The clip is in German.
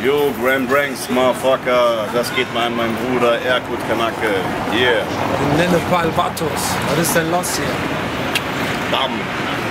Yo, Grand Branks, Motherfucker, das geht mal an meinen Bruder Erkut Kanake. Yeah. Nenne Palvatos. Was ist denn los hier? Bam.